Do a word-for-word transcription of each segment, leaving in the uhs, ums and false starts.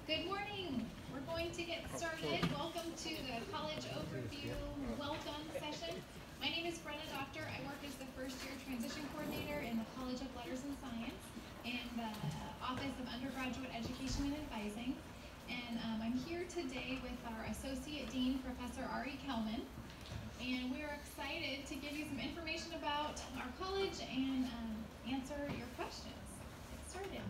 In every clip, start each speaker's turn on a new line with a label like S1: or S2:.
S1: Good morning. We're going to get started. Welcome to the College Overview Welcome session. My name is Brenna Doctor. I work as the first year transition coordinator in the College of Letters and Science in the Office of Undergraduate Education and Advising. And um, I'm here today with our Associate Dean, Professor Ari Kelman. And we are excited to give you some information about our college and um, answer your questions. Get started.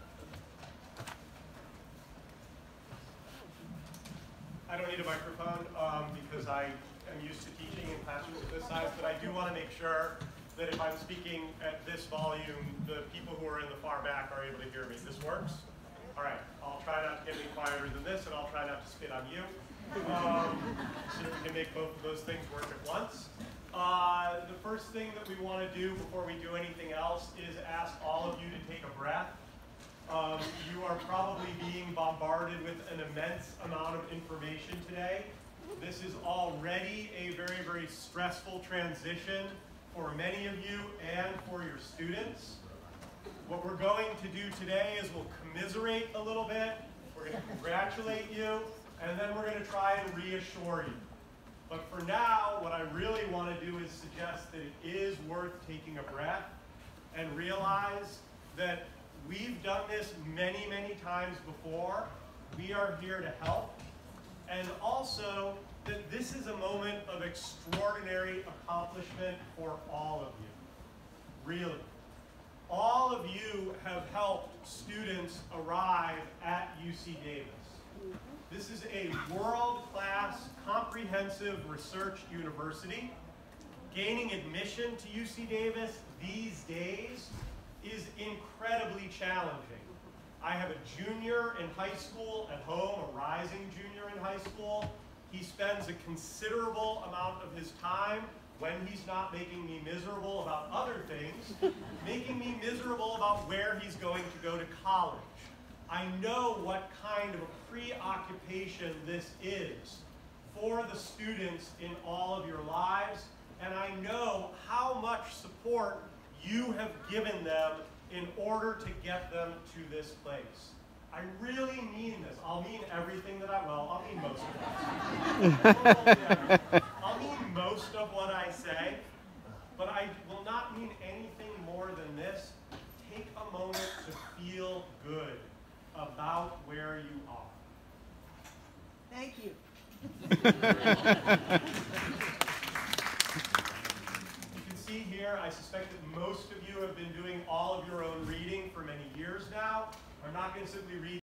S2: I don't need a microphone um, because I am used to teaching in classrooms of this size, but I do want to make sure that if I'm speaking at this volume, the people who are in the far back are able to hear me. This works? All right, I'll try not to get any quieter than this, and I'll try not to spit on you, um, so that we can make both of those things work at once. Uh, the first thing that we want to do before we do anything else is ask all of you to take a breath. Um, you are probably being bombarded with an immense amount of information today. This is already a very, very stressful transition for many of you and for your students. What we're going to do today is we'll commiserate a little bit, we're going to congratulate you, and then we're going to try and reassure you. But for now, what I really want to do is suggest that it is worth taking a breath and realize that we've done this many, many times before. We are here to help. And also that this is a moment of extraordinary accomplishment for all of you. Really. All of you have helped students arrive at U C Davis. This is a world-class, comprehensive research university. Gaining admission to U C Davis these days is incredibly challenging. I have a junior in high school at home, a rising junior in high school. He spends a considerable amount of his time, when he's not making me miserable about other things, making me miserable about where he's going to go to college. I know what kind of a preoccupation this is for the students in all of your lives, and I know how much support you have given them in order to get them to this place. I really mean this. I'll mean everything that I, well, I'll mean most of it. I'll mean most of what I say, but I will not mean anything more than this. Take a moment to feel good about where you are.
S3: Thank you.
S2: Here, I suspect that most of you have been doing all of your own reading for many years now. I'm not going to simply read